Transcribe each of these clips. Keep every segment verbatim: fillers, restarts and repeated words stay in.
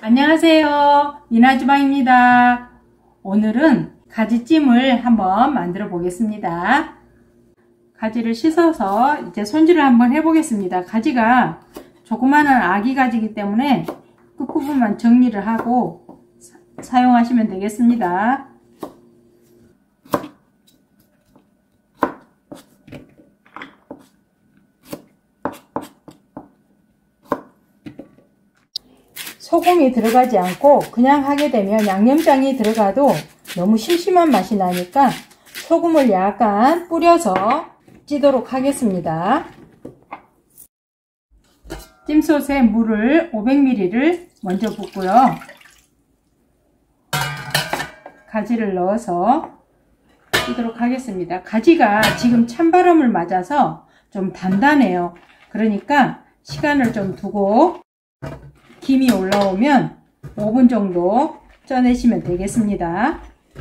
안녕하세요, 미나주방입니다. 오늘은 가지찜을 한번 만들어 보겠습니다. 가지를 씻어서 이제 손질을 한번 해 보겠습니다. 가지가 조그마한 아기 가지이기 때문에 끝부분만 정리를 하고 사용하시면 되겠습니다. 소금이 들어가지 않고 그냥 하게 되면 양념장이 들어가도 너무 심심한 맛이 나니까 소금을 약간 뿌려서 찌도록 하겠습니다. 찜솥에 물을 오백 밀리리터를 먼저 붓고요. 가지를 넣어서 찌도록 하겠습니다. 가지가 지금 찬바람을 맞아서 좀 단단해요. 그러니까 시간을 좀 두고 김이 올라오면 오 분 정도 쪄내시면 되겠습니다.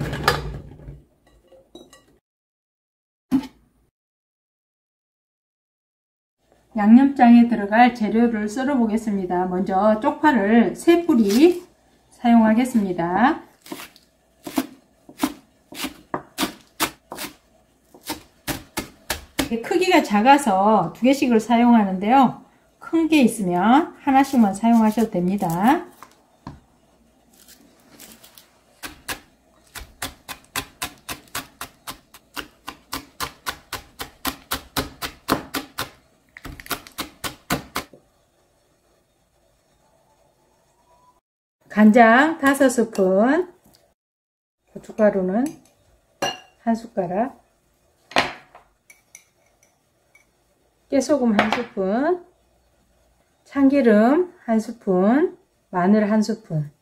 양념장에 들어갈 재료를 썰어 보겠습니다. 먼저 쪽파를 세 뿌리 사용하겠습니다. 크기가 작아서 두 개씩을 사용하는데요. 큰 게 있으면 하나씩만 사용하셔도 됩니다. 간장 다섯 스푼, 고춧가루는 한 숟가락, 깨소금 한 스푼, 참기름 한 스푼, 마늘 한 스푼,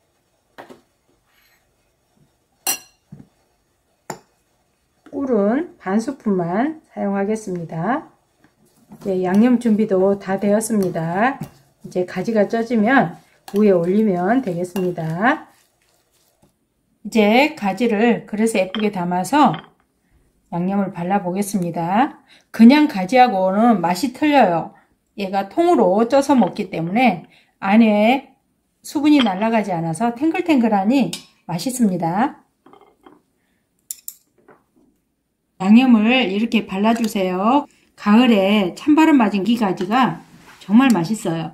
꿀은 반 스푼만 사용하겠습니다. 이제 양념 준비도 다 되었습니다. 이제 가지가 쪄지면 위에 올리면 되겠습니다. 이제 가지를 그릇에 예쁘게 담아서 양념을 발라 보겠습니다. 그냥 가지하고는 맛이 틀려요. 얘가 통으로 쪄서 먹기 때문에 안에 수분이 날아가지 않아서 탱글탱글하니 맛있습니다. 양념을 이렇게 발라주세요. 가을에 찬바람 맞은 이 가지가 정말 맛있어요.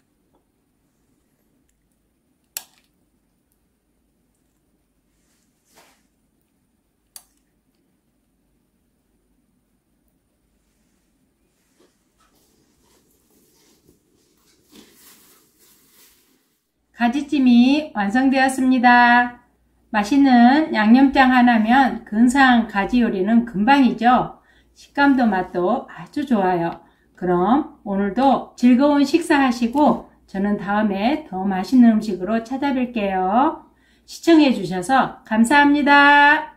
가지찜이 완성되었습니다. 맛있는 양념장 하나면 근사한 가지 요리는 금방이죠. 식감도 맛도 아주 좋아요. 그럼 오늘도 즐거운 식사하시고 저는 다음에 더 맛있는 음식으로 찾아뵐게요. 시청해 주셔서 감사합니다.